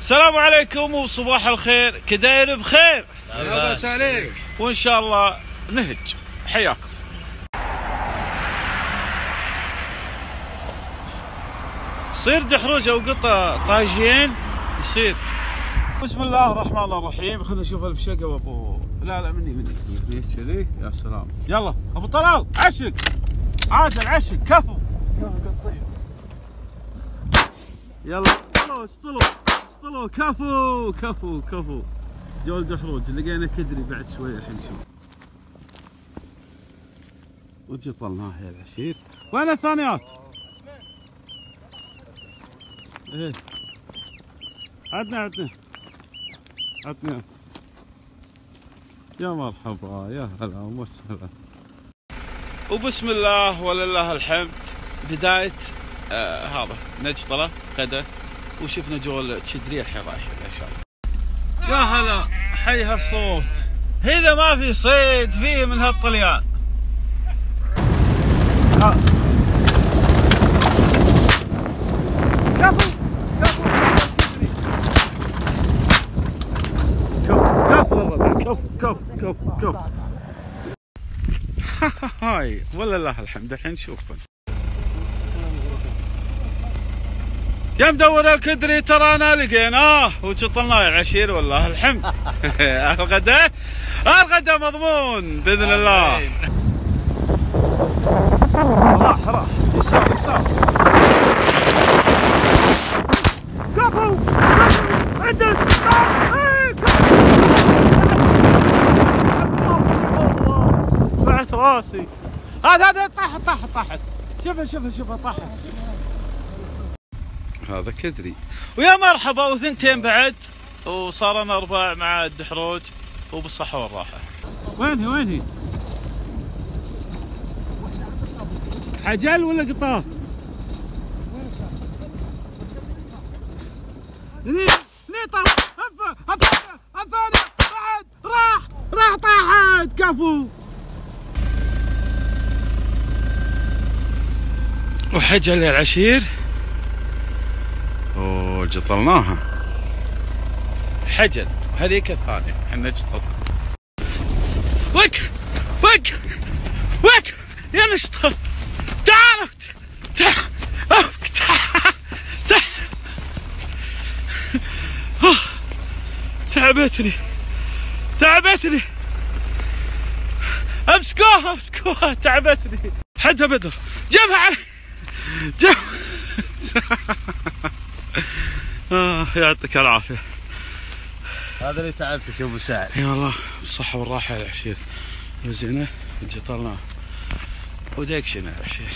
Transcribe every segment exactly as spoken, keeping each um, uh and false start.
السلام عليكم وصباح الخير، كداير بخير؟ لا بأس عليك، وإن شاء الله نهج. حياكم. يصير دحروج أو قطة طاجين يصير. بسم الله الرحمن الرحيم. خلينا نشوف الفشقة وابو لا لا مني مني مني كذي. يا سلام. يلا ابو طلال عشق عادل عشق كفو. يلا اسطلوا اسطلوا اسطلوا كفو كفو كفو. جول دحروج لقينا كدري بعد شويه الحين نشوف. وجي طلناه يا العشير. وين الثانيات؟ ايه عدنا عدنا عدنا. يا مرحبا يا هلا وسهلا. وبسم الله ولله الحمد. بداية آه هذا نجطلة غدا، وشفنا جول تشدري الحين رايحين ان شاء الله. يا هلا حي هالصوت. اذا ما في صيد فيه من هالطليان. ها. كفو كفو كفو كفو كفو. هاي ولله الحمد. الحين نشوفكم يا مدور الكدري. ترانا لقيناه وشطلناه يا العشير والله الحمد. الغداء الغداء مضمون باذن الله. راح راح يسار يسار. كفو عدل. بعت راسي. هذا هذا طاحت طاحت طاحت. شوفها شوفها شوفها طاحت. هذا كدري. ويا مرحبا وثنتين بعد، وصارنا ارباع مع الدحروج وبالصحة والراحة. وين هي وين هي؟ حجل ولا قطار؟ هني هني طاح. هفه هفه هفه بعد راح راح طاحت. كفو. وحجل يا العشير. اوه جطلناها. حجل هذيك الثانية احنا نجطل. وك وك وك يا نشطل. تعالوا تعالوا تعالوا. تعبتني تعبتني. امسكوها امسكوها تعبتني. حدها بدر جابها علي جاب. آه يعطيك العافية. هذا اللي تعبتك يا ابو سعد. اي والله بالصحة والراحة يا العشير. وزينة جطلناه وديكشنا يا العشير.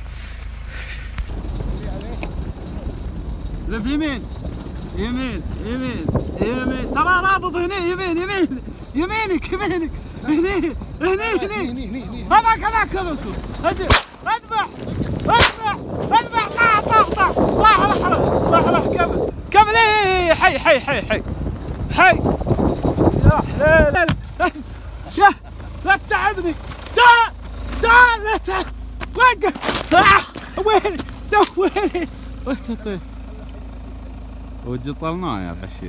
لف يمين يمين يمين يمين. ترى رابط هنا. يمين يمين يمينك يمينك. هني هني هني. هذاك هذاك هذاك. اجل اذبح اذبح اذبح. طاح طاح طاح. راح راح راح راح. كمل كمل. ايه حي حي حي حي حي. يا حليل يا لا تتعبني. تعال تعال لا تعال. وقف. وين وين وين. وجطلناه يا العشير.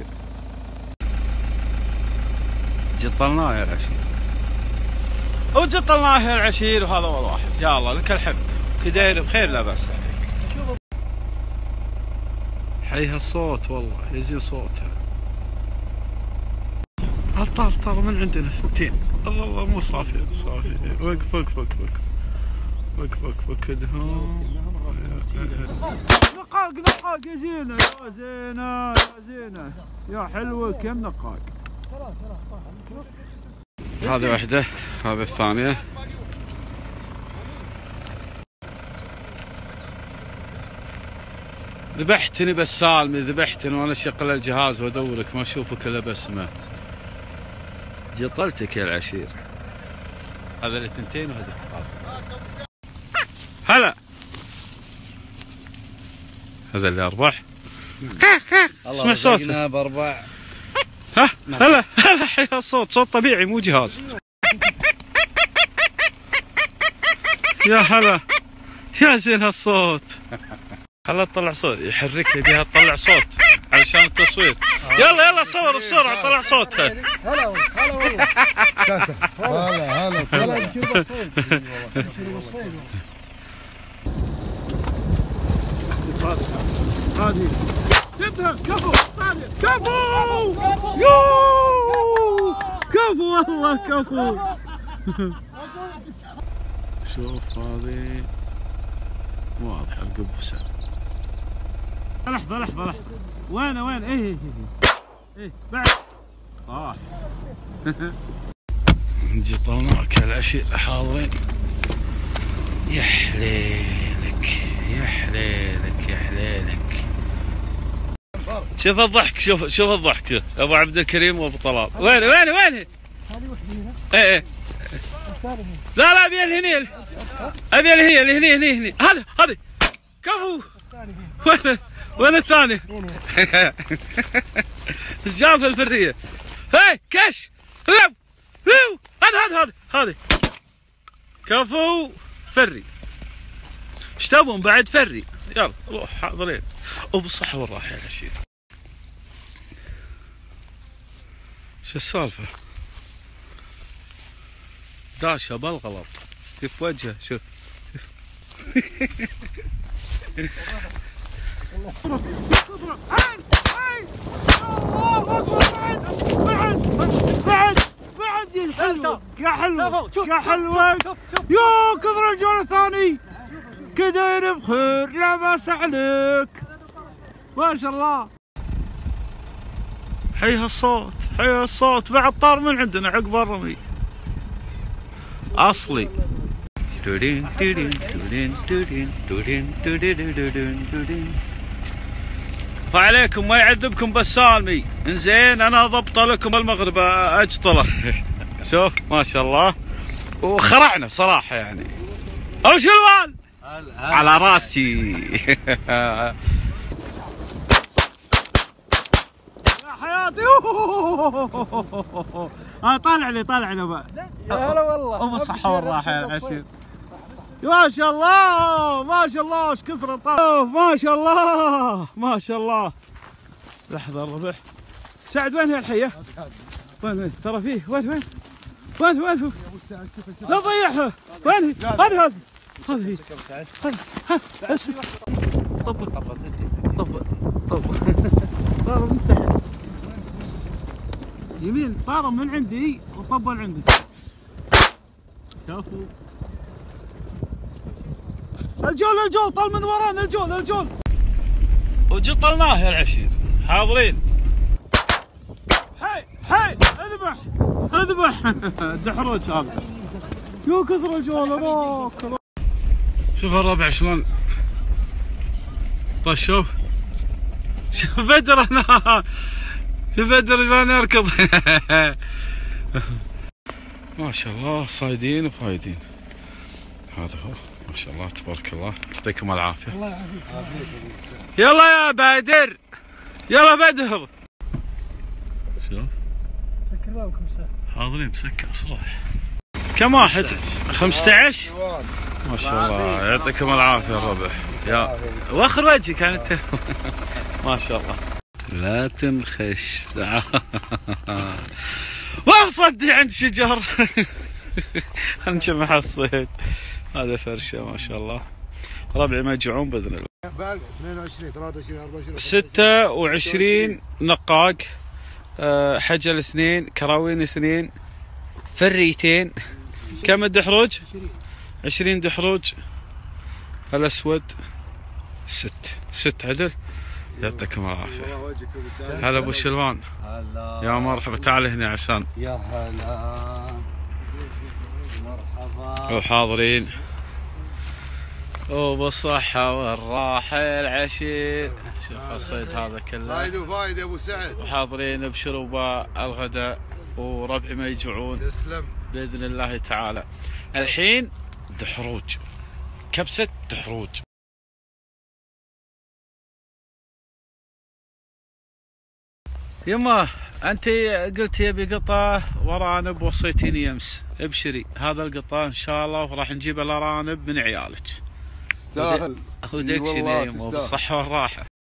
جطلناه يا العشير وجطلناه يا العشير. وهذا هو الواحد. يا الله لك الحمد. كداير بخير لا بأس عليك. حي هالصوت والله يزين صوتها. طار طار من عندنا ثنتين. الله الله مو صافي صافي. وقف وقف وقف وقف وقف وقف كدهم. نقاق نقاق يا زينة يا زينة يا زينة يا حلوة. كم نقاق. هذه واحدة هذه الثانية. ذبحتني بسالمي ذبحتني وانا اشغل الجهاز وادورك ما اشوفك الا بسمة. جطلتك يا العشير. هذا اللي تنتين وهذا هلا. هذا اللي اربح. اسمع صوته. باربع. ها هلا هلا. حي الصوت صوت طبيعي مو جهاز. يا هلا يا زين هالصوت. خلها تطلع صوت. يحركها بها تطلع صوت على عشان التصوير. يلا يلا صور بسرعه طلع صوتها. هلا هلا والله. هلا هلا هلا نشوف الصيد. نشوف الصيد. هذه جبتها كفو كفو يوه كفو والله كفو. شوف هذه واضحه القبوسه. لحظه لحظه لحظه وين وين ايه ايه ايه بعد اه نجي طلناك العشي حاضرين. يا حليلك يا حليلك يا حليلك. شوف الضحك شوف شوف الضحك ابو عبد الكريم وابو طلال. وين وين وين هذه وحده هنا. ايه ايه لا لا ابي الهني ابي الهني الهني الهني هني هذا هذه كفو. وين وين الثاني؟ ايش جاب في الفريه؟ هاي كش لو لو هذا هذا هذا هذه كفو فري. ايش تبون بعد فري؟ يلا روح حاضرين وبالصحة والراحة يا رشيد. شو السالفة؟ داشة بالغلط كيف وجهه شوف. بعد بعد يا حلو يا حلو يا حلوة يو كثر الجول الثاني كدير بخير لا باس عليك ما شاء الله. حيها الصوت حيها الصوت بعد طار من عندنا عقب الرمي اصلي. فعليكم ما يعذبكم بس سالمي انزين. انا ضبطه لكم المغرب اجطله. شوف ما شاء الله وخرعنا صراحه يعني. ابو شلوان على راسي. يا حياتي. اه طالع لي طالع لي بقى. يا هلا والله. ابو الصحة والراحة يا العشير. ما شاء الله ما شاء الله ايش كثر الطاف ما شاء الله ما شاء الله. لحظة الربح سعد وين هي الحية؟ وين وين ترى فيه وين وين وين وين هو؟ لا تضيعها وين هي؟ هذه هذه هذه هذه طب طب طب طار من تحت يمين طار من عندي وطبل عندك. شافوا الجول الجول طال من ورانا الجول الجول وجطلناه يا العشير حاضرين. حي حي اذبح اذبح الدحروج هذا يو كثر الجول هذاك. شوف الربع شلون طيب. شوف شوف بدر انا شوف بدر شلون يركض. ما شاء الله صايدين وفايدين. هذا هو ما شاء الله تبارك الله يعطيكم العافيه. الله يعافيك. يلا يا بدر يلا بدر. شوف سكر بابكم حاضرين مسكر صح. كم واحد؟ خمسة عشر ما شاء الله يعطيكم العافيه الربع. يا واخر وجهك عن التليفون. ما شاء الله لا تنخش. ومصدي عند شجر. نجمع الصيد. هذا فرشه ما شاء الله ربعي مجعون باذن الله. باقي اثنين وعشرين ثلاثة وعشرين أربعة وعشرين ستة وعشرين نقاق حجل اثنين كراوين اثنين فريتين. كم الدحروج؟ عشرين دحروج. الاسود ست ست عدل. يعطيكم العافيه. هلا ابو شلوان. هلا يا مرحبا تعال هنا عشان يا هلا مرحبا. وحاضرين وبالصحة والراحة العشير. شوف الصيد هذا كله صايد وفايد يا ابو سعد. وحاضرين بشروبا الغداء وربعي ما يجوعون تسلم باذن الله تعالى. الحين دحروج كبسة دحروج. يما انت قلتي يبي قطه ورانب وصيتيني امس. ابشري هذا القطه ان شاء الله وراح نجيب الارانب من عيالك. تستاهل. وديك شنو يما بالصحه والراحه.